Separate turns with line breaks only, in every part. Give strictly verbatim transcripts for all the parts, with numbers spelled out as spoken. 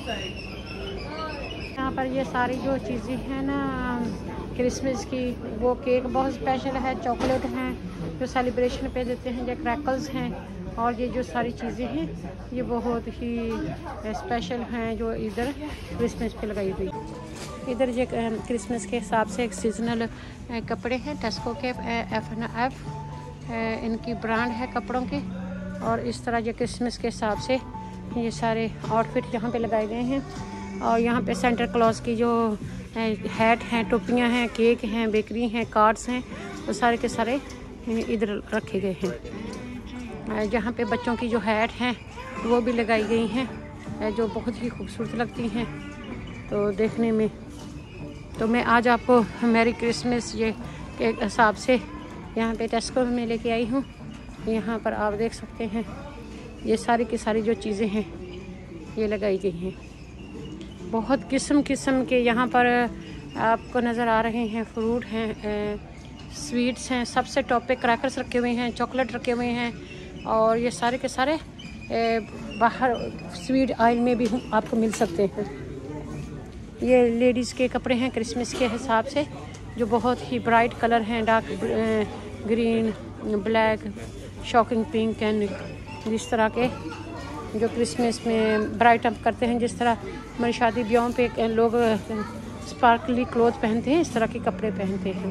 यहाँ पर ये सारी जो चीज़ें हैं ना क्रिसमस की, वो केक बहुत स्पेशल है, चॉकलेट हैं जो सेलिब्रेशन पे देते हैं, ये क्रैकल्स हैं, और ये जो सारी चीज़ें हैं ये बहुत ही स्पेशल हैं जो इधर क्रिसमस पे लगाई हुई। इधर ये क्रिसमस के हिसाब से एक सीजनल कपड़े हैं, टेस्को के एफ एन एफ इनकी ब्रांड है कपड़ों के, और इस तरह ये क्रिसमस के हिसाब से ये सारे आउटफिट यहाँ पे लगाए गए हैं। और यहाँ पे सेंटर क्लॉज की जो हैट हैं, टोपियाँ हैं, केक हैं, बेकरी हैं, कार्ड्स हैं, वो सारे के सारे इधर रखे गए हैं। जहाँ पे बच्चों की जो हैट हैं वो भी लगाई गई हैं जो बहुत ही खूबसूरत लगती हैं तो देखने में। तो मैं आज आपको मैरी क्रिसमस ये के हिसाब से यहाँ पे टेस्को में लेके आई हूँ। यहाँ पर आप देख सकते हैं ये सारी की सारी जो चीज़ें हैं ये लगाई गई हैं। बहुत किस्म किस्म के यहाँ पर आपको नज़र आ रहे हैं, फ्रूट हैं, स्वीट्स हैं, सबसे टॉप पे क्रैकर्स रखे हुए हैं, चॉकलेट रखे हुए हैं, और ये सारे के सारे ए, बाहर स्वीट आइल में भी आपको मिल सकते हैं। ये लेडीज़ के कपड़े हैं क्रिसमस के हिसाब से जो बहुत ही ब्राइट कलर हैं, dark green, black, shocking pink and जिस तरह के जो क्रिसमस में ब्राइट अप करते हैं। जिस तरह हमारी शादी ब्याहों पे लोग स्पार्कली क्लोथ पहनते हैं, इस तरह के कपड़े पहनते हैं।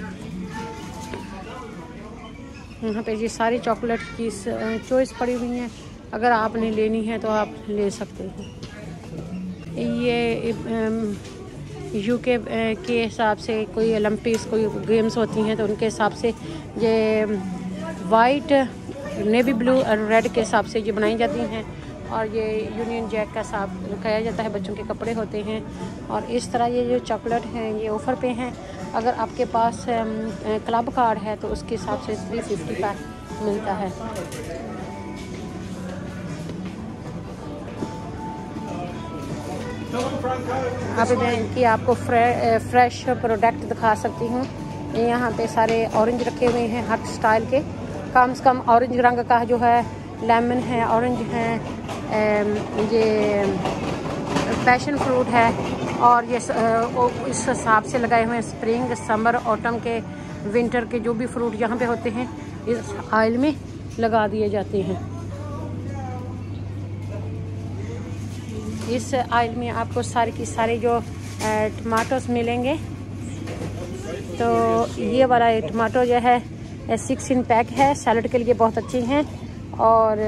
यहाँ पे ये सारी चॉकलेट की चॉइस पड़ी हुई है, अगर आपने लेनी है तो आप ले सकते हैं। ये यूके के हिसाब से कोई ओलंपिक्स कोई गेम्स होती हैं तो उनके हिसाब से ये वाइट, नेवी ब्लू और रेड के हिसाब से ये बनाई जाती हैं, और ये यूनियन जैक का हिसाब खाया जाता है, बच्चों के कपड़े होते हैं। और इस तरह ये जो चॉकलेट हैं ये ऑफ़र पे हैं, अगर आपके पास क्लब कार्ड है तो उसके हिसाब से थ्री फिफ्टी का मिलता है। अब इनकी आपको फ्रे, फ्रेश प्रोडक्ट दिखा सकती हूँ। यहाँ पे सारे ऑरेंज रखे हुए हैं हर स्टाइल के, कम से कम ऑरेंज रंग का जो है, लेमन है, ऑरेंज है, ये पैशन फ्रूट है, और ये इस हिसाब से लगाए हुए हैं स्प्रिंग, समर, ऑटम के, विंटर के जो भी फ्रूट यहाँ पे होते हैं इस आइल में लगा दिए जाते हैं। इस आइल में आपको सारे की सारे जो टमाटोस मिलेंगे। तो ये वाला टमाटो जो है सिक्स इन पैक है, सैलड के लिए बहुत अच्छी हैं, और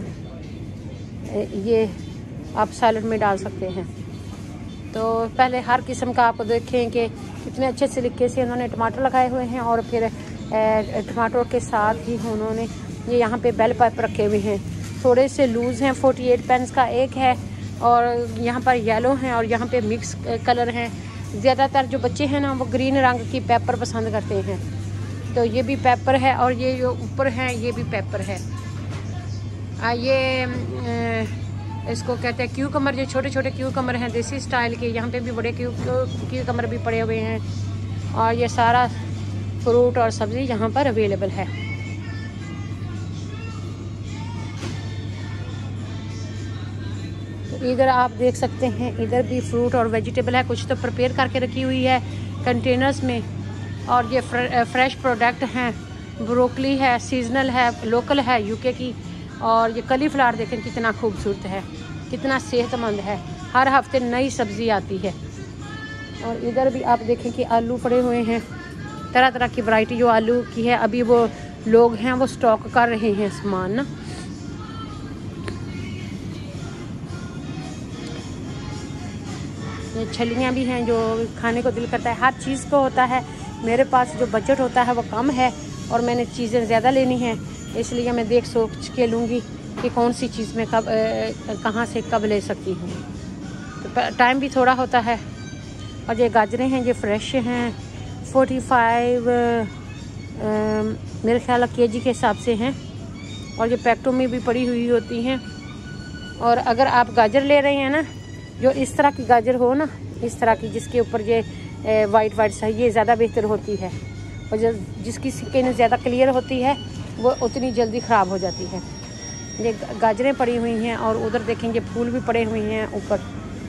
ये आप सैलड में डाल सकते हैं। तो पहले हर किस्म का आपको देखें कि कितने अच्छे तरीके से उन्होंने टमाटर लगाए हुए हैं, और फिर टमाटर के साथ ही उन्होंने ये यहाँ पे बेल पाइप रखे हुए हैं, थोड़े से लूज़ हैं, फोर्टी एट पेंस का एक है, और यहाँ पर येलो हैं, और यहाँ पे मिक्स कलर हैं। ज़्यादातर जो बच्चे हैं ना वो ग्रीन रंग की पेपर पसंद करते हैं, तो ये भी पेपर है, और ये जो ऊपर है ये भी पेपर है। आ, ये आ, इसको कहते हैं क्यूकमर, जो छोटे छोटे क्यूकमर हैं देसी स्टाइल के, यहाँ पे भी बड़े क्यू क्यूकमर भी पड़े हुए हैं, और ये सारा फ्रूट और सब्ज़ी यहाँ पर अवेलेबल है। तो इधर आप देख सकते हैं, इधर भी फ्रूट और वेजिटेबल है, कुछ तो प्रिपेयर करके रखी हुई है कंटेनर्स में, और ये फ्रेश प्रोडक्ट हैं, ब्रोकली है, सीजनल है, लोकल है यूके की, और ये कलीफ्लावर देखें कितना खूबसूरत है, कितना सेहतमंद है, हर हफ्ते नई सब्ज़ी आती है। और इधर भी आप देखें कि आलू पड़े हुए हैं, तरह तरह की वैरायटी जो आलू की है, अभी वो लोग हैं वो स्टॉक कर रहे हैं सामान ना। ये छलियाँ भी हैं जो खाने को दिल करता है, हर चीज़ को होता है। मेरे पास जो बजट होता है वो कम है, और मैंने चीज़ें ज़्यादा लेनी हैं, इसलिए मैं देख सोच के लूँगी कि कौन सी चीज़ मैं कब कहाँ से कब ले सकती हूँ। तो टाइम भी थोड़ा होता है। और ये गाजरें हैं, ये फ्रेश हैं, फोर्टी फाइव मेरे ख्याल के जी के हिसाब से हैं, और ये पैकेटों में भी पड़ी हुई होती हैं। और अगर आप गाजर ले रहे हैं ना, जो इस तरह की गाजर हो ना, इस तरह की जिसके ऊपर ये वाइट वाइट सा, ये ज़्यादा बेहतर होती है, और जो जिसकी स्किन ज़्यादा क्लियर होती है वो उतनी जल्दी ख़राब हो जाती है। ये गाजरें पड़ी हुई हैं, और उधर देखेंगे फूल भी पड़े हुए हैं ऊपर,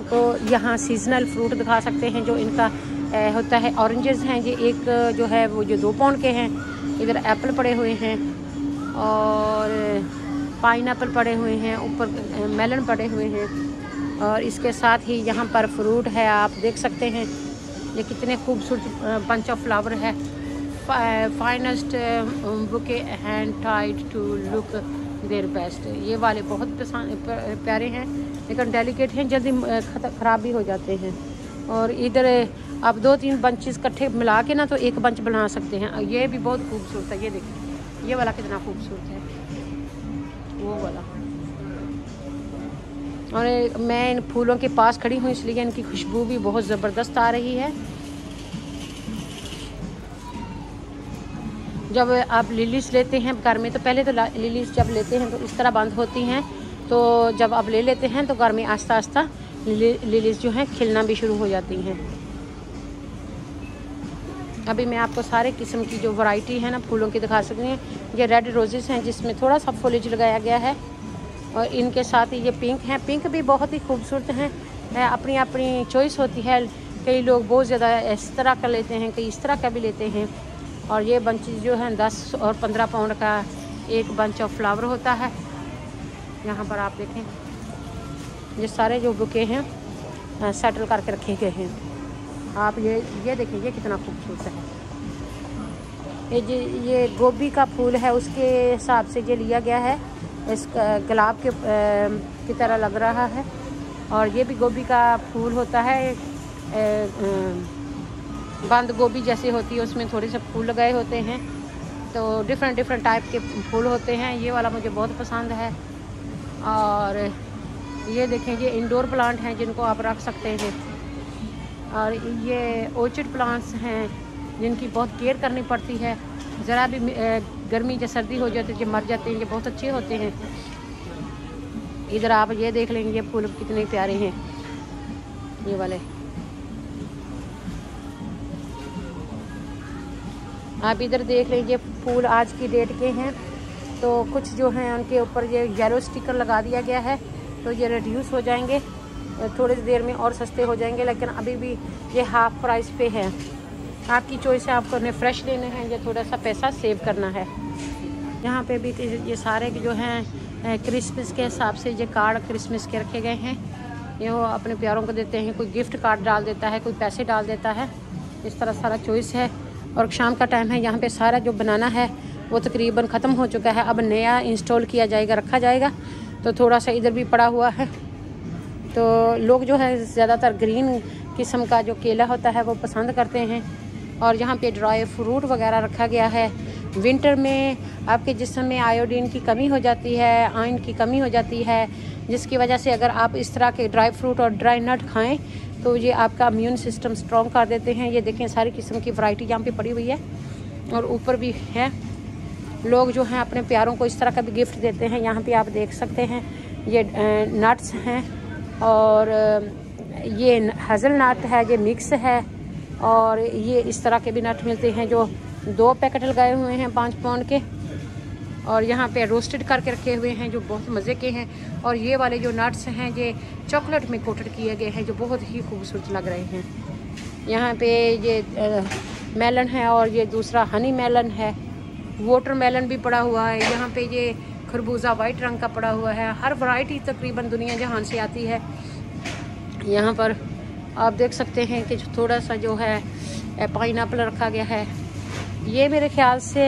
आपको यहाँ सीजनल फ्रूट दिखा सकते हैं जो इनका ए, होता है। ऑरेंजेस हैं ये एक जो है वो जो दो पाउंड के हैं। इधर एप्पल पड़े हुए हैं और पाइन एप्पल पड़े हुए हैं, ऊपर मेलन पड़े हुए हैं और इसके साथ ही यहाँ पर फ्रूट है। आप देख सकते हैं ये कितने खूबसूरत बंच ऑफ फ्लावर है। Finest bouquet hand tied to look their best. ये वाले बहुत प्यारे हैं लेकिन डेलिकेट हैं, जल्दी ख़राब भी हो जाते हैं। और इधर आप दो तीन बंचेस इकट्ठे मिला के ना तो एक बंच बना सकते हैं। ये भी बहुत खूबसूरत है, ये देखिए ये वाला कितना खूबसूरत है, वो वाला। और मैं इन फूलों के पास खड़ी हूँ इसलिए इनकी खुशबू भी बहुत ज़बरदस्त आ रही है। जब आप लिलीज लेते हैं घर में तो पहले तो लिलीज जब लेते हैं तो इस तरह बंद होती हैं, तो जब आप ले लेते हैं तो घर में आस्ता आस्ता लिलीज जो हैं खिलना भी शुरू हो जाती हैं। अभी मैं आपको सारे किस्म की जो वैरायटी है ना फूलों की दिखा सकती हैं। ये रेड रोजेस हैं जिसमें थोड़ा सा फॉलिज लगाया गया है और इनके साथ ही ये पिंक हैं। पिंक भी बहुत ही खूबसूरत हैं, अपनी अपनी चॉइस होती है। कई लोग बहुत ज़्यादा इस तरह का लेते हैं, कई इस तरह का भी लेते हैं। और ये बंच जो है दस और पंद्रह पाउंड का एक बंच ऑफ फ्लावर होता है। यहाँ पर आप देखें ये सारे जो बुके हैं सेटल करके रखे गए हैं। आप ये ये देखें ये कितना खूबसूरत है। ये ये गोभी का फूल है उसके हिसाब से ये लिया गया है, इस गुलाब के की तरह लग रहा है। और ये भी गोभी का फूल होता है, बंद गोभी जैसे होती है उसमें थोड़े से फूल लगाए होते हैं। तो डिफरेंट डिफरेंट टाइप के फूल होते हैं। ये वाला मुझे बहुत पसंद है। और ये देखें ये इंडोर प्लांट हैं जिनको आप रख सकते हैं। और ये ऑर्चिड प्लांट्स हैं जिनकी बहुत केयर करनी पड़ती है। ज़रा भी गर्मी या सर्दी हो जाती है ये मर जाते हैं, ये बहुत अच्छे होते हैं। इधर आप ये देख लेंगे ये फूल कितने प्यारे हैं ये वाले। आप इधर देख लीजिए फूल आज की डेट के हैं, तो कुछ जो हैं उनके ऊपर ये येलो स्टिकर लगा दिया गया है, तो ये रिड्यूस हो जाएंगे, थोड़ी देर में और सस्ते हो जाएंगे। लेकिन अभी भी ये हाफ प्राइस पे है। आपकी चॉइस है, आपको उन्हें फ्रेश लेने हैं या थोड़ा सा पैसा सेव करना है। यहाँ पे भी ये सारे जो हैं क्रिसमस के हिसाब से ये कार्ड क्रिसमस के रखे गए हैं। ये वो अपने प्यारों को देते हैं, कोई गिफ्ट कार्ड डाल देता है, कोई पैसे डाल देता है। इस तरह सारा चॉइस है। और शाम का टाइम है, यहाँ पे सारा जो बनाना है वो तकरीबन ख़त्म हो चुका है। अब नया इंस्टॉल किया जाएगा, रखा जाएगा। तो थोड़ा सा इधर भी पड़ा हुआ है। तो लोग जो है ज़्यादातर ग्रीन किस्म का जो केला होता है वो पसंद करते हैं। और यहाँ पे ड्राई फ्रूट वगैरह रखा गया है। विंटर में आपके जिस्म में आयोडीन की कमी हो जाती है, आयरन की कमी हो जाती है, जिसकी वजह से अगर आप इस तरह के ड्राई फ्रूट और ड्राई नट खाएं तो ये आपका इम्यून सिस्टम स्ट्रॉन्ग कर देते हैं। ये देखें सारी किस्म की वैरायटी यहाँ पे पड़ी हुई है और ऊपर भी है। लोग जो हैं अपने प्यारों को इस तरह का भी गिफ्ट देते हैं। यहाँ पे आप देख सकते हैं ये नट्स हैं और ये हज़ल नट है, ये मिक्स है। और ये इस तरह के भी नट मिलते हैं जो दो पैकेट लगाए हुए हैं पाँच पाउंड के। और यहाँ पे रोस्टेड करके रखे हुए हैं जो बहुत मज़े के हैं। और ये वाले जो नट्स हैं ये चॉकलेट में कोटेड किए गए हैं जो बहुत ही खूबसूरत लग रहे हैं। यहाँ पे ये मेलन है और ये दूसरा हनी मेलन है। वाटर मेलन भी पड़ा हुआ है। यहाँ पे ये खरबूजा वाइट रंग का पड़ा हुआ है। हर वैरायटी तकरीबन दुनिया जहान से आती है। यहाँ पर आप देख सकते हैं कि थोड़ा सा जो है पाइनएप्पल रखा गया है। ये मेरे ख्याल से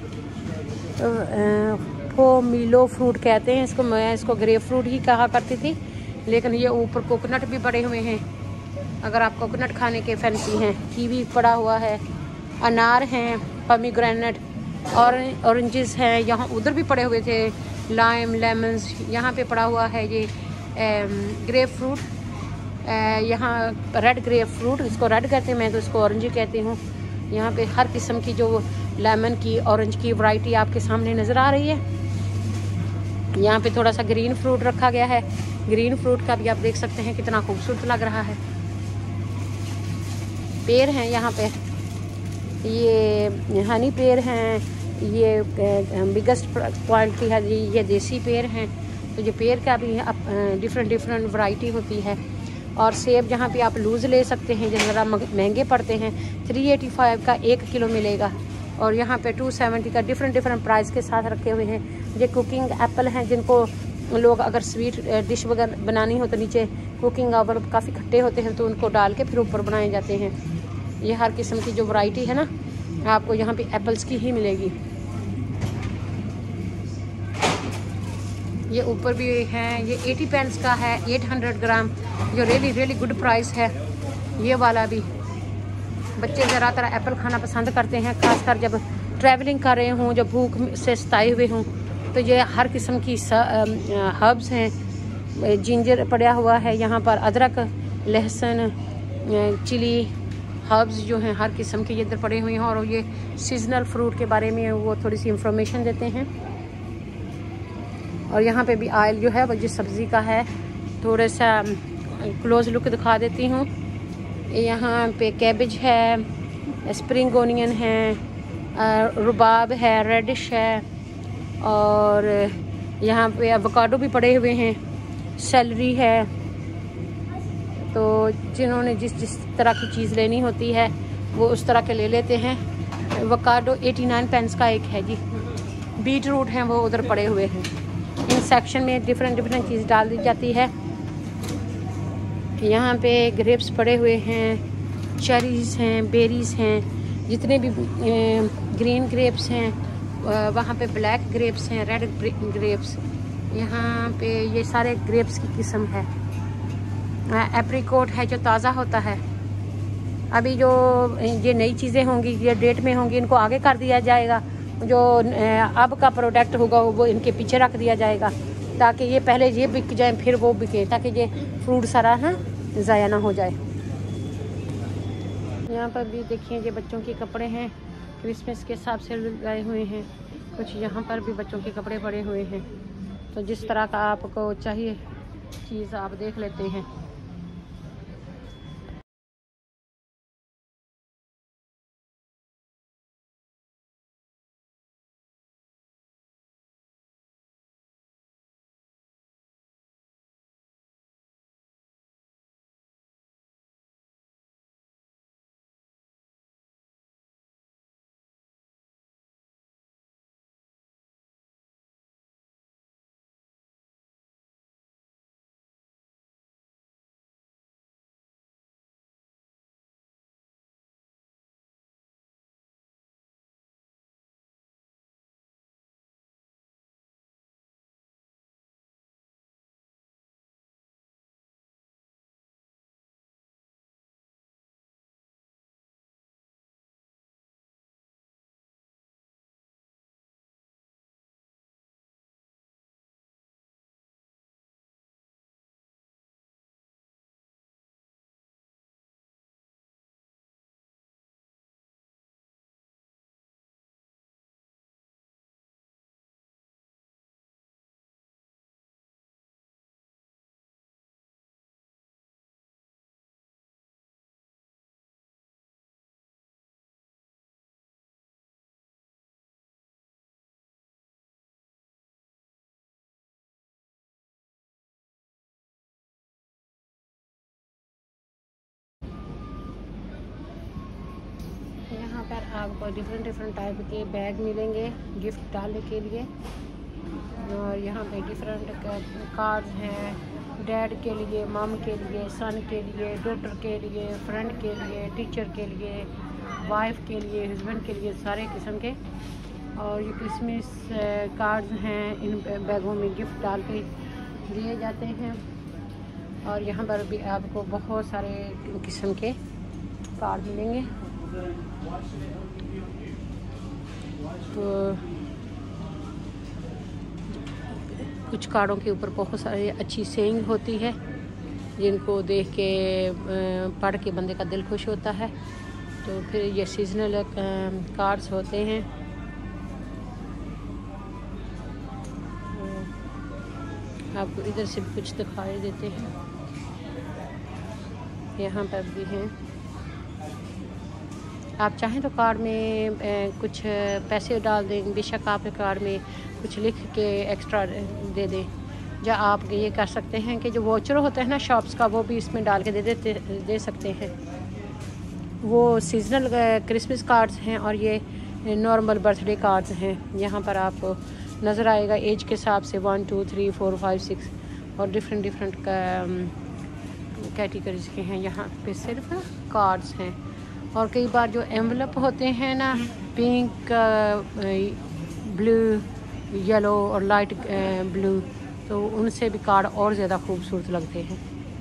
पोमीलो फ्रूट कहते हैं इसको। मैं इसको ग्रेप फ्रूट ही कहा करती थी, लेकिन ये ऊपर कोकोनट भी पड़े हुए हैं अगर आप कोकोनट खाने के फैंसी हैं। कीवी पड़ा हुआ है, अनार हैं, पोमीग्रेनेट और ऑरेंजेस हैं। यहाँ उधर भी पड़े हुए थे लाइम, लेमन्स। यहाँ पे पड़ा हुआ है ये ग्रेप फ्रूट। यहाँ रेड ग्रेप फ्रूट, इसको रेड कहते हैं, मैं तो इसको ऑरेंज कहती हूँ। यहाँ पे हर किस्म की जो लेमन की, ऑरेंज की वैरायटी आपके सामने नज़र आ रही है। यहाँ पे थोड़ा सा ग्रीन फ्रूट रखा गया है। ग्रीन फ्रूट का भी आप देख सकते हैं कितना खूबसूरत लग रहा है। पेड़ हैं यहाँ पे, ये हनी पेड़ हैं, ये बिगेस्ट क्वालिटी है, ये देसी पेड़ हैं। तो ये पेड़ का भी डिफरेंट डिफरेंट वैरायटी होती है। और सेब जहाँ पे आप लूज़ ले सकते हैं, जो ज़रा महंगे पड़ते हैं, थ्री एटी फाइव का एक किलो मिलेगा। और यहाँ पे टू सेवेंटी का डिफरेंट डिफरेंट प्राइस के साथ रखे हुए हैं। ये कुकिंग एप्पल हैं, जिनको लोग अगर स्वीट डिश वगैरह बनानी हो तो नीचे कुकिंग एप्पल काफ़ी खट्टे होते हैं तो उनको डाल के फिर ऊपर बनाए जाते हैं। ये हर किस्म की जो वैरायटी है ना, आपको यहाँ पे एप्पल्स की ही मिलेगी। ये ऊपर भी है, ये एटी पेंस का है, एट हंड्रेड ग्राम, जो रियली रियली गुड प्राइस है। ये वाला भी बच्चे ज़्यादातर एप्पल खाना पसंद करते हैं, खासकर जब ट्रैवलिंग कर रहे हों, जब भूख से सताए हुए हों, तो ये हर किस्म की हर्ब्स हैं। जिंजर पड़ा हुआ है यहाँ पर, अदरक, लहसुन, चिली हर्ब्स जो हैं हर किस्म के ये इधर पड़े हुए हैं। और ये सीजनल फ्रूट के बारे में वो थोड़ी सी इंफॉर्मेशन देते हैं। और यहाँ पे भी आयल जो है वो जिस सब्ज़ी का है, थोड़ा सा क्लोज लुक दिखा देती हूँ। यहाँ पे कैबेज है, स्प्रिंग ओनियन है, रुबाब है, रेडिश है, और यहाँ पे एवोकाडो भी पड़े हुए हैं, सेलरी है। तो जिन्होंने जिस जिस तरह की चीज़ लेनी होती है वो उस तरह के ले लेते हैं। एवोकाडो एटी नाइन पेंस का एक है जी। बीट रूट हैं वो उधर पड़े हुए हैं। इन सेक्शन में डिफरेंट डिफरेंट चीज़ डाल दी जाती है। यहाँ पे ग्रेप्स पड़े हुए हैं, चेरीज़ हैं, बेरीज़ हैं, जितने भी ग्रीन ग्रेप्स हैं, वहाँ पे ब्लैक ग्रेप्स हैं, रेड ग्रेप्स। यहाँ पे ये सारे ग्रेप्स की किस्म है। एप्रिकॉट है जो ताज़ा होता है। अभी जो ये नई चीज़ें होंगी, ये डेट में होंगी, इनको आगे कर दिया जाएगा। जो अब का प्रोडक्ट होगा वो इनके पीछे रख दिया जाएगा, ताकि ये पहले ये बिक जाए फिर वो बिके, ताकि ये फ्रूट सारा ना ज़ाया ना हो जाए। यहाँ पर भी देखिए ये बच्चों के कपड़े हैं, क्रिसमस के हिसाब से लगाए हुए हैं। कुछ यहाँ पर भी बच्चों के कपड़े पड़े हुए हैं। तो जिस तरह का आपको चाहिए चीज़ आप देख लेते हैं। यहाँ पर आपको डिफरेंट डिफरेंट टाइप के बैग मिलेंगे गिफ्ट डालने के लिए। और यहाँ पे डिफरेंट कार्ड्स हैं, डैड के लिए, मम के लिए, सन के लिए, डॉटर के लिए, फ्रेंड के लिए, टीचर के लिए, वाइफ के लिए, हस्बैंड के लिए, सारे किस्म के। और ये क्रिसमस कार्ड्स हैं, इन बैगों में गिफ्ट डाल के दिए जाते हैं। और यहाँ पर भी आपको बहुत सारे किस्म के कार्ड मिलेंगे। तो कुछ कार्डों के ऊपर बहुत सारी अच्छी सेइंग होती है, जिनको देख के पढ़ के बंदे का दिल खुश होता है। तो फिर ये सीजनल कार्ड्स होते हैं। आपको इधर से भी कुछ दिखाई देते हैं, यहाँ पर भी हैं। आप चाहें तो कार्ड में कुछ पैसे डाल दें, बेशक आप कार्ड में कुछ लिख के एक्स्ट्रा दे दें। या आप ये कर सकते हैं कि जो वोचर होते हैं ना शॉप्स का, वो भी इसमें डाल के दे देते दे सकते हैं। वो सीजनल क्रिसमस कार्ड्स हैं और ये नॉर्मल बर्थडे कार्ड्स हैं। यहाँ पर आपको नज़र आएगा एज के हिसाब से one two three four five six और डिफरेंट डिफरेंट कैटेगरीज के हैं। यहाँ पे सिर्फ कार्ड्स हैं। और कई बार जो एनवलप होते हैं ना, पिंक, ब्लू, येलो और लाइट ब्लू, तो उनसे भी कार्ड और ज़्यादा खूबसूरत लगते हैं।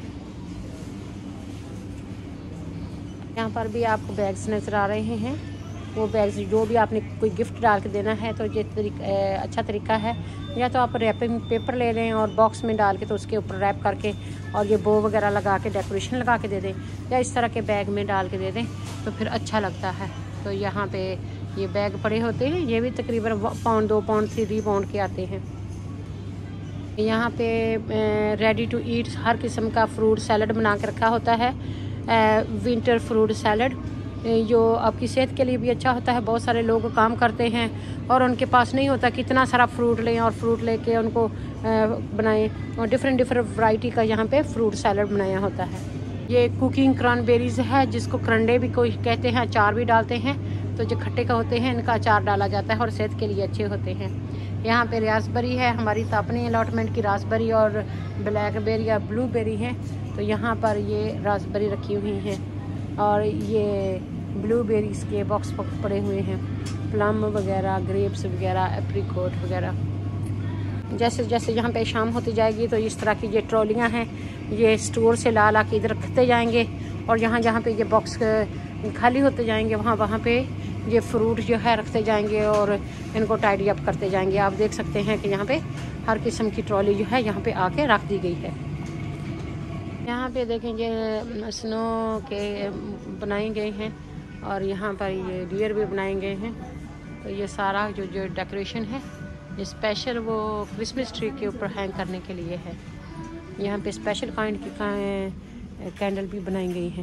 यहाँ पर भी आपको बैग्स नज़र आ रहे हैं। वो बैग्स जो भी आपने कोई गिफ्ट डाल के देना है तो ये तरीका अच्छा तरीका है, या तो आप रैपिंग पेपर ले लें और बॉक्स में डाल के तो उसके ऊपर रैप करके और ये बो वगैरह लगा के डेकोरेशन लगा के दे दें, या इस तरह के बैग में डाल के दे दें तो फिर अच्छा लगता है। तो यहाँ पे ये बैग पड़े होते हैं, ये भी तकरीबन पाउंड दो पाउंड थ्री पाउंड के आते हैं। यहाँ पे रेडी टू ईट हर किस्म का फ्रूट सैलड बना के रखा होता है। विंटर फ्रूट सैलड जो आपकी सेहत के लिए भी अच्छा होता है। बहुत सारे लोग काम करते हैं और उनके पास नहीं होता कितना सारा फ्रूट लें और फ्रूट लेके उनको बनाएं, और डिफरेंट डिफरेंट वैरायटी का यहाँ पे फ्रूट सैलड बनाया होता है। ये कुकिंग क्रैनबेरीज है, जिसको करंडे भी कोई कहते हैं, अचार भी डालते हैं। तो जो खट्टे का होते हैं इनका अचार डाला जाता है और सेहत के लिए अच्छे होते हैं। यहाँ पे रासबेरी है, हमारी तो अपनी अलॉटमेंट की रासबेरी और ब्लैकबेरी या ब्लूबेरी है। तो यहाँ पर ये रासबेरी रखी हुई हैं और ये ब्लूबेरीज के बॉक्स पड़े हुए हैं, प्लम वगैरह, ग्रेप्स वगैरह, एप्रिकॉट वगैरह। जैसे जैसे यहाँ पे शाम होती जाएगी तो इस तरह की ये ट्रॉलियाँ हैं, ये स्टोर से ला ला के इधर रखते जाएंगे और यहाँ जहाँ पे ये बॉक्स खाली होते जाएंगे वहाँ वहाँ पे ये फ्रूट जो है रखते जाएंगे और इनको टाइडी अप करते जाएंगे। आप देख सकते हैं कि यहाँ पे हर किस्म की ट्रॉली जो है यहाँ पे आके रख दी गई है। यहाँ पे देखेंगे स्नो के बनाए गए हैं और यहाँ पर ये डियर भी बनाए गए हैं। तो ये सारा जो जो डेकोरेशन है ये स्पेशल वो क्रिसमस ट्री के ऊपर हैंग करने के लिए है। यहाँ पे स्पेशल काइंड की कैंडल भी बनाई गई हैं।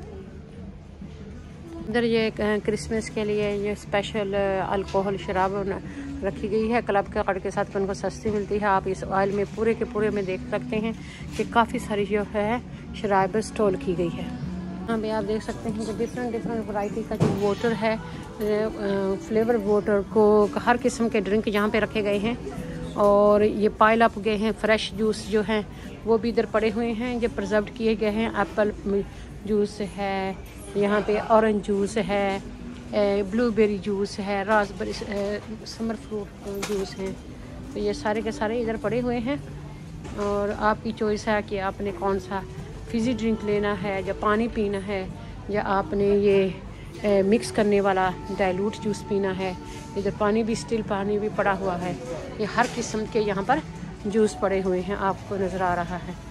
इधर ये क्रिसमस के लिए ये स्पेशल अल्कोहल शराब रखी गई है क्लब के कार्ड के साथ, उनको सस्ती मिलती है। आप इस ऑयल में पूरे के पूरे में देख सकते हैं कि काफ़ी सारी जो है शराब स्टॉल की गई है। यहाँ पे आप देख सकते हैं कि डिफरेंट डिफरेंट वैरायटी का जो वाटर है, फ्लेवर वाटर को हर किस्म के ड्रिंक यहाँ पे रखे गए हैं और ये पाइल अप गए हैं। फ्रेश जूस जो हैं वो भी इधर पड़े हुए हैं, ये प्रिजर्व किए गए हैं। एप्पल जूस है, यहाँ पे ऑरेंज जूस है, ब्लूबेरी जूस है, रासबेरी समर फ्रूट जूस हैं। तो ये सारे के सारे इधर पड़े हुए हैं और आपकी चॉइस है कि आपने कौन सा फिज़ी ड्रिंक लेना है या पानी पीना है या आपने ये ए, मिक्स करने वाला डाइल्यूट जूस पीना है। इधर पानी भी स्टिल पानी भी पड़ा हुआ है। ये हर किस्म के यहाँ पर जूस पड़े हुए हैं, आपको नज़र आ रहा है।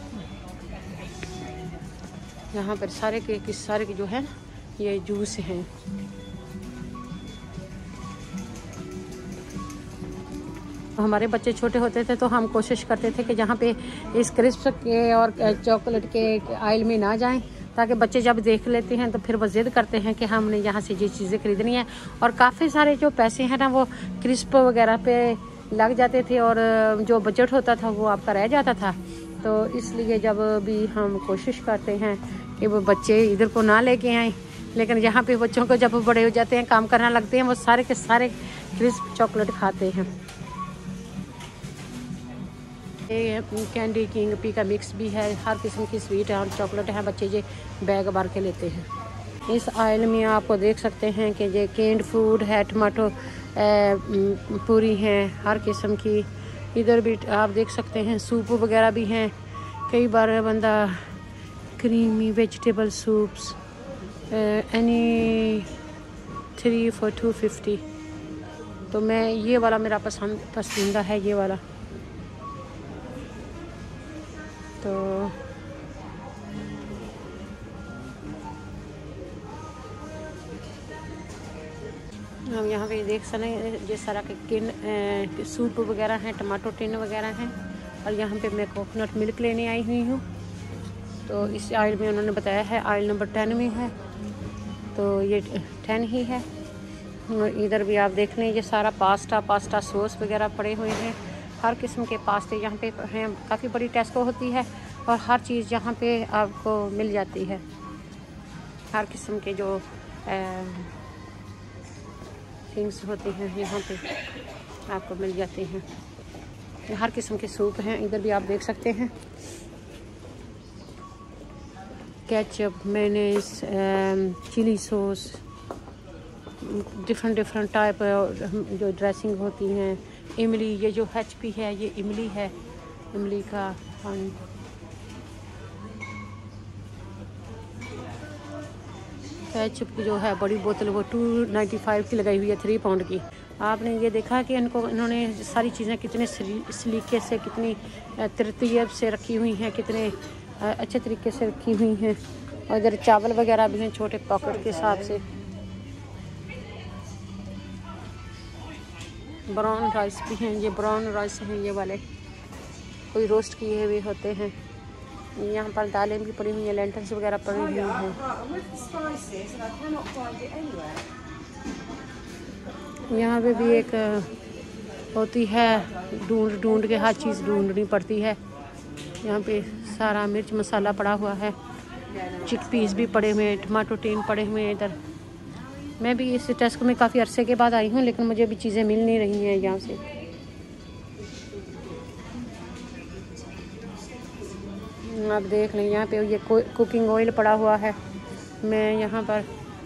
यहाँ पर सारे के किस सारे के जो है ये जूस हैं। हमारे बच्चे छोटे होते थे तो हम कोशिश करते थे कि जहाँ पे इस क्रिस्प के और चॉकलेट के आइल में ना जाएं, ताकि बच्चे जब देख लेते हैं तो फिर वो ज़िद करते हैं कि हमने यहाँ से ये चीज़ें खरीदनी है। और काफ़ी सारे जो पैसे हैं ना वो क्रिस्प वगैरह पे लग जाते थे और जो बजट होता था वो आपका रह जाता था। तो इसलिए जब भी हम कोशिश करते हैं कि वो बच्चे इधर को ना लेके आएँ, लेकिन यहाँ पे बच्चों को जब बड़े हो जाते हैं, काम करना लगते हैं, वो सारे के सारे क्रिस्प चॉकलेट खाते हैं। कैंडी किंग पी का मिक्स भी है, हर किस्म की स्वीट है और चॉकलेट है। बच्चे ये बैग भर के लेते हैं। इस आयल में आपको देख सकते हैं कि ये कैंड फूड है, टमाटो पूरी हैं हर किस्म की। इधर भी आप देख सकते हैं सूप वगैरह भी हैं। कई बार बंदा creamy vegetable soups any three for two fifty. तो मैं ये वाला मेरा पसंद पसंदीदा है, ये वाला। तो हम यहाँ पे देख सकते हैं ये सारा के किन सूप वगैरह हैं, टमाटो टिन वगैरह हैं। और यहाँ पे मैं कोकोनट मिल्क लेने आई हुई हूँ। तो इस आयल में उन्होंने बताया है आयल नंबर टेन में है, तो ये टेन ही है। इधर भी आप देख लें ये सारा पास्ता पास्ता सॉस वगैरह पड़े हुए हैं। हर किस्म के पास्ते यहाँ पे हैं। काफ़ी बड़ी टेस्को होती है और हर चीज़ यहाँ पे आपको मिल जाती है। हर किस्म के जो थिंग्स होती हैं यहाँ पे आपको मिल जाती हैं। हर किस्म के सूप हैं, इधर भी आप देख सकते हैं। Ketchup, mayonnaise, chilli sauce, different different type जो ड्रेसिंग होती हैं। इमली, ये जो एच पी है ये इमली है, इमली का फन। केचप की जो है बड़ी बोतल वो टू नाइन्टी फाइव की लगाई हुई है, थ्री पाउंड की। आपने ये देखा कि इनको इन्होंने सारी चीज़ें कितने सलीके से, कितनी तरतीब से रखी हुई हैं, कितने अच्छे तरीके से रखी हुई हैं। और इधर चावल वगैरह भी हैं छोटे पॉकेट के हिसाब से। ब्राउन राइस भी हैं, ये ब्राउन राइस हैं ये वाले, कोई रोस्ट किए हुए होते हैं। यहाँ पर दालें भी पड़ी हुई हैं, लेंटल्स वगैरह पड़ी हुई हैं। यहाँ पे भी एक होती है, ढूंढ ढूंढ के हर चीज़ ढूंढनी पड़ती है। यहाँ पे सारा मिर्च मसाला पड़ा हुआ है, चिकपीस भी पड़े हुए हैं, टमाटो टीन पड़े हुए हैं इधर। मैं भी इस टेस्को में काफ़ी अरसे के बाद आई हूँ, लेकिन मुझे भी चीज़ें मिल नहीं रही हैं यहाँ से। आप देख लें यहाँ पे ये कुकिंग ऑयल पड़ा हुआ है। मैं यहाँ पर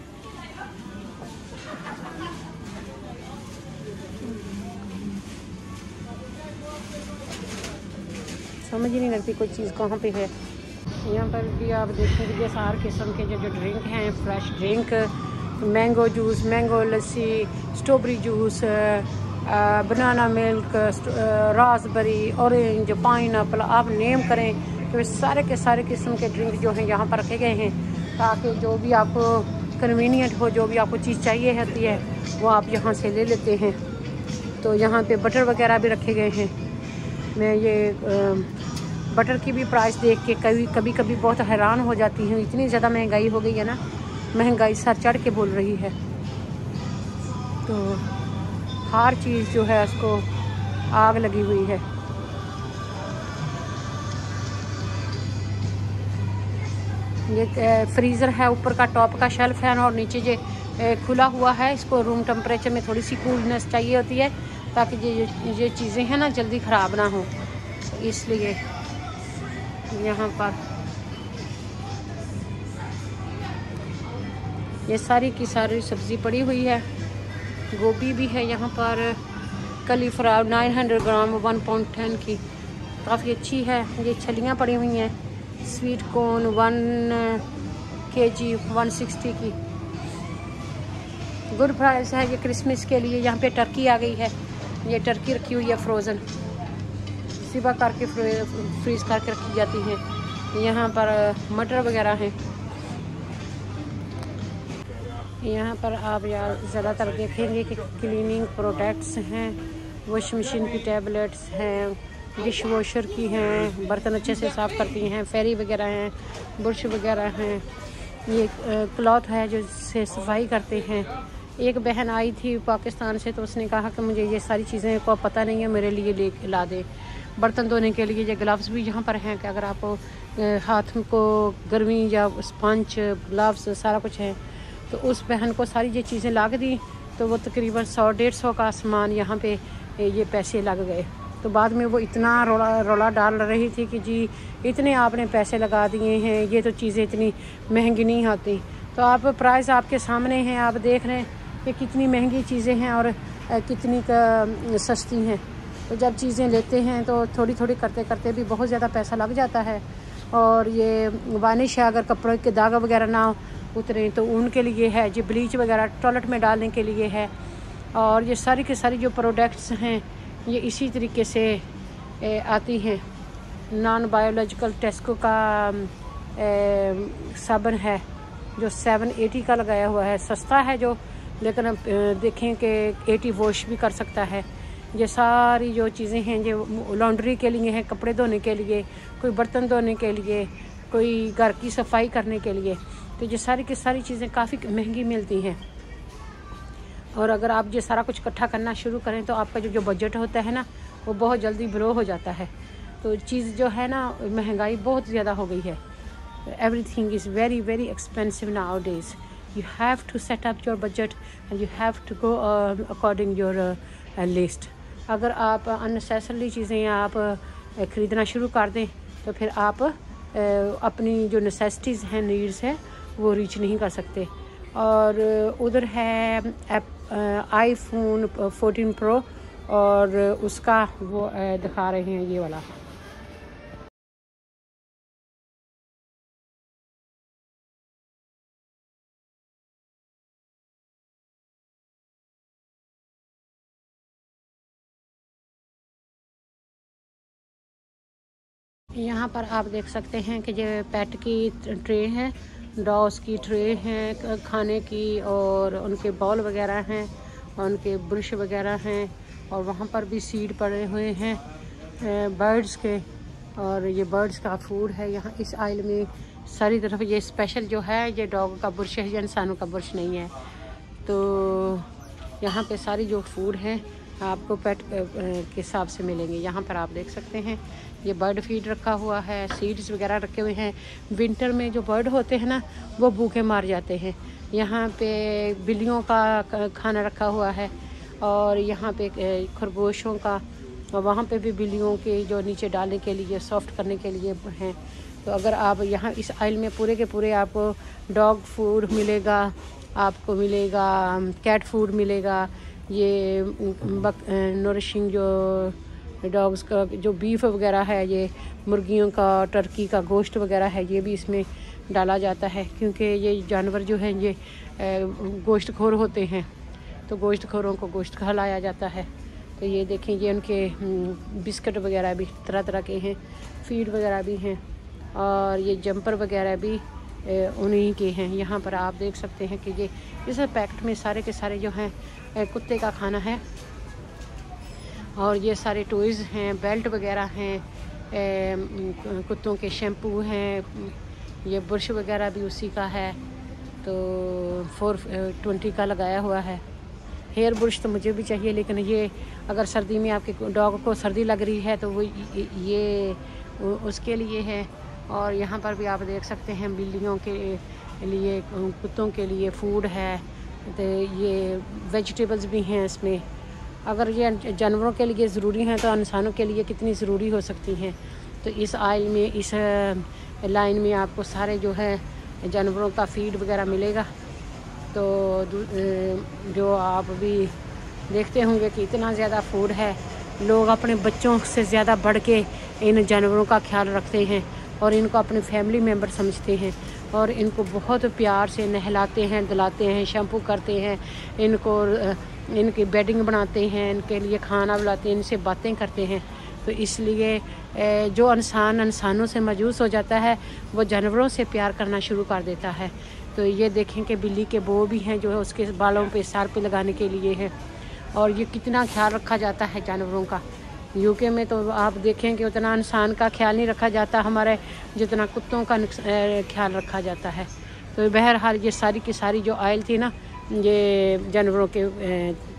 समझ ही नहीं लगती कोई चीज़ कहाँ पे है। यहाँ पर भी आप देखेंगे ये सारे किस्म के जो जो ड्रिंक हैं, fresh drink, mango juice, mango lassi, strawberry juice, banana milk, raspberry, orange, pineapple, आप नेम करें तो सारे के सारे किस्म के ड्रिंक जो हैं यहाँ पर रखे गए हैं, ताकि जो भी आपको कन्वीनियंट हो, जो भी आपको चीज़ चाहिए होती है वो आप यहाँ से ले लेते हैं। तो यहाँ पे बटर वगैरह भी रखे गए हैं। मैं ये बटर की भी प्राइस देख के कभी कभी कभी बहुत हैरान हो जाती हूँ, इतनी ज़्यादा महंगाई हो गई है ना, महंगाई सर चढ़ के बोल रही है। तो हर चीज़ जो है उसको आग लगी हुई है। ये फ्रीज़र है, ऊपर का टॉप का शेल्फ है और नीचे जो खुला हुआ है, इसको रूम टेम्परेचर में थोड़ी सी कूलनेस चाहिए होती है ताकि ये ये चीज़ें हैं ना जल्दी ख़राब ना हो, इसलिए यहाँ पर ये सारी की सारी सब्ज़ी पड़ी हुई है। गोभी भी है यहाँ पर, cauliflower nine hundred gram one point ten की, काफ़ी अच्छी है। ये छलियाँ पड़ी हुई हैं। Sweet corn one K G one sixty की, गुड प्राइस है। ये क्रिसमस के लिए यहाँ पे टर्की आ गई है, ये टर्की रखी हुई है फ्रोज़न, सिवा करके फ्रीज करके रखी जाती है। यहाँ पर मटर वगैरह हैं। यहाँ पर आप ज़्यादातर देखेंगे कि क्लीनिंग प्रोडक्ट्स हैं, वॉशिंग मशीन की टैबलेट्स हैं, डिश वॉशर की हैं, बर्तन अच्छे से साफ़ करती हैं, फेरी वगैरह हैं, ब्रश वगैरह हैं। ये क्लॉथ है जो से सफाई करते हैं। एक बहन आई थी पाकिस्तान से, तो उसने कहा कि मुझे ये सारी चीज़ें को पता नहीं है, मेरे लिए ले ला दे। बर्तन धोने के लिए ये ग्लव्स भी यहाँ पर हैं कि अगर आप हाथ को गर्मी या स्पंज, ग्लव्स सारा कुछ है, तो उस बहन को सारी ये चीज़ें ला के दी, तो वो तकरीबन सौ डेढ़ सौ का सामान यहाँ पे ये पैसे लग गए। तो बाद में वो इतना रोला रोला डाल रही थी कि जी इतने आपने पैसे लगा दिए हैं, ये तो चीज़ें इतनी महंगी नहीं आती। तो आप प्राइस आपके सामने हैं, आप देख रहे हैं कि कितनी महंगी चीज़ें हैं और कितनी का सस्ती हैं। तो जब चीज़ें लेते हैं तो थोड़ी थोड़ी करते करते भी बहुत ज़्यादा पैसा लग जाता है। और ये वार्निश है, अगर कपड़ों के दाग वगैरह ना उतरे तो उनके लिए है। ये ब्लीच वगैरह टॉयलेट में डालने के लिए है। और ये सारी की सारी जो प्रोडक्ट्स हैं ये इसी तरीके से आती हैं। नॉन बायोलॉजिकल टेस्को का साबुन है जो सेवन एटी का लगाया हुआ है, सस्ता है जो, लेकिन अब देखें कि एटी वॉश भी कर सकता है। ये सारी जो चीज़ें हैं ये लॉन्ड्री के लिए हैं, कपड़े धोने के लिए, कोई बर्तन धोने के लिए, कोई घर की सफाई करने के लिए। तो ये सारी की सारी चीज़ें काफ़ी महंगी मिलती हैं। और अगर आप ये सारा कुछ इकट्ठा करना शुरू करें तो आपका जो जो बजट होता है ना वो बहुत जल्दी ब्लो हो जाता है। तो चीज़ जो है ना, महंगाई बहुत ज़्यादा हो गई है। Everything is very very expensive nowadays. You have to set up your budget and you have to go according your list. अगर आप अननेसेसरली चीज़ें आप uh, ख़रीदना शुरू कर दें तो फिर आप uh, अपनी जो नेसेसिटीज़ हैं, नीड्स हैं, वो रीच नहीं कर सकते। और uh, उधर है आईफोन फोर्टीन प्रो और उसका वो uh, दिखा रहे हैं ये वाला। यहाँ पर आप देख सकते हैं कि ये पेट की ट्रे है, डॉग्स की ट्रे हैं खाने की, और उनके बॉल वगैरह हैं, उनके ब्रश वगैरह हैं, और वहाँ पर भी सीड पड़े हुए हैं बर्ड्स के, और ये बर्ड्स का फूड है। यहाँ इस आइल में सारी तरफ ये स्पेशल जो है ये डॉग का ब्रश है, ये इंसानों का ब्रश नहीं है। तो यहाँ पे सारी जो फूड है आपको पेट के हिसाब से मिलेंगे। यहाँ पर आप देख सकते हैं ये बर्ड फीड रखा हुआ है, सीड्स वगैरह रखे हुए हैं। विंटर में जो बर्ड होते हैं ना, वो भूखे मार जाते हैं। यहाँ पे बिल्लियों का खाना रखा हुआ है, और यहाँ पे खरगोशों का, और वहाँ पे भी बिल्लियों के जो नीचे डालने के लिए, सॉफ्ट करने के लिए हैं। तो अगर आप यहाँ इस आइल में पूरे के पूरे आपको डॉग फूड मिलेगा, आपको मिलेगा कैट फूड मिलेगा, ये बक नरिशिंग जो डॉग्स का जो बीफ वगैरह है, ये मुर्गियों का, टर्की का गोश्त वगैरह है, ये भी इसमें डाला जाता है, क्योंकि ये जानवर जो हैं ये गोश्त खोर होते हैं, तो गोश्त खोरों को गोश्त खिलाया जाता है। तो ये देखें, ये उनके बिस्किट वगैरह भी तरह तरह के हैं, फीड वगैरह भी हैं, और ये जंपर वगैरह भी उन्हीं के हैं। यहाँ पर आप देख सकते हैं कि ये इस पैकेट में सारे के सारे जो हैं कुत्ते का खाना है, और ये सारे टॉयज़ हैं, बेल्ट वगैरह हैं, कुत्तों के शैम्पू हैं, ये ब्रश वगैरह भी उसी का है। तो फोर ट्वेंटी का लगाया हुआ है। हेयर ब्रश तो मुझे भी चाहिए, लेकिन ये अगर सर्दी में आपके डॉग को सर्दी लग रही है तो वो ये उसके लिए है। और यहाँ पर भी आप देख सकते हैं बिल्लियों के लिए, कुत्तों के लिए फूड है, तो ये वेजिटेबल्स भी हैं इसमें। अगर ये जानवरों के लिए ज़रूरी हैं तो इंसानों के लिए कितनी ज़रूरी हो सकती हैं। तो इस आइल में, इस लाइन में आपको सारे जो है जानवरों का फीड वगैरह मिलेगा। तो जो आप भी देखते होंगे कि इतना ज़्यादा फूड है, लोग अपने बच्चों से ज़्यादा बढ़ के इन जानवरों का ख्याल रखते हैं और इनको अपने फैमिली मेम्बर समझते हैं, और इनको बहुत प्यार से नहलाते हैं, धुलाते हैं, शैम्पू करते हैं, इनको इनकी बेडिंग बनाते हैं, इनके लिए खाना बुलाते हैं, इनसे बातें करते हैं। तो इसलिए जो इंसान इंसानों से मायूस हो जाता है, वो जानवरों से प्यार करना शुरू कर देता है। तो ये देखें कि बिल्ली के बो भी हैं जो है उसके बालों पे, सर पे लगाने के लिए है, और ये कितना ख्याल रखा जाता है जानवरों का। यूके में तो आप देखें कि उतना इंसान का ख्याल नहीं रखा जाता हमारे जितना कुत्तों का ख्याल रखा जाता है। तो बहरहाल ये सारी की सारी जो आयल थी ना, ये जानवरों के